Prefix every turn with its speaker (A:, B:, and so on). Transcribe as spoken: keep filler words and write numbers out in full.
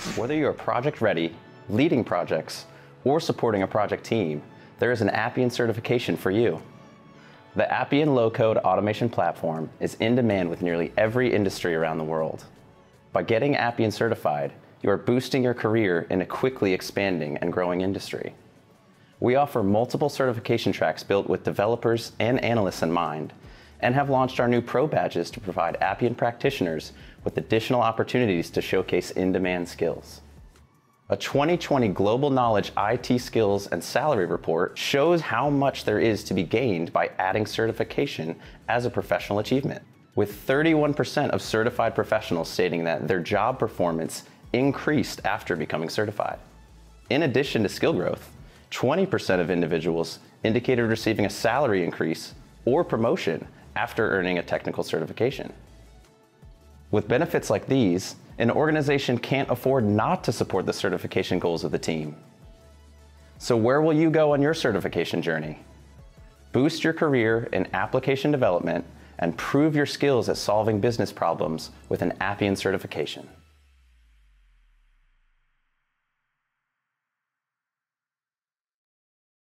A: Whether you're project ready, leading projects, or supporting a project team, there is an Appian certification for you. The Appian low-code automation platform is in demand with nearly every industry around the world. By getting Appian certified, you are boosting your career in a quickly expanding and growing industry. We offer multiple certification tracks built with developers and analysts in mind, and have launched our new Pro Badges to provide Appian practitioners with additional opportunities to showcase in-demand skills. A twenty twenty Global Knowledge I T Skills and Salary Report shows how much there is to be gained by adding certification as a professional achievement, with thirty-one percent of certified professionals stating that their job performance increased after becoming certified. In addition to skill growth, twenty percent of individuals indicated receiving a salary increase or promotion after earning a technical certification. With benefits like these, an organization can't afford not to support the certification goals of the team. So where will you go on your certification journey? Boost your career in application development and prove your skills at solving business problems with an Appian certification.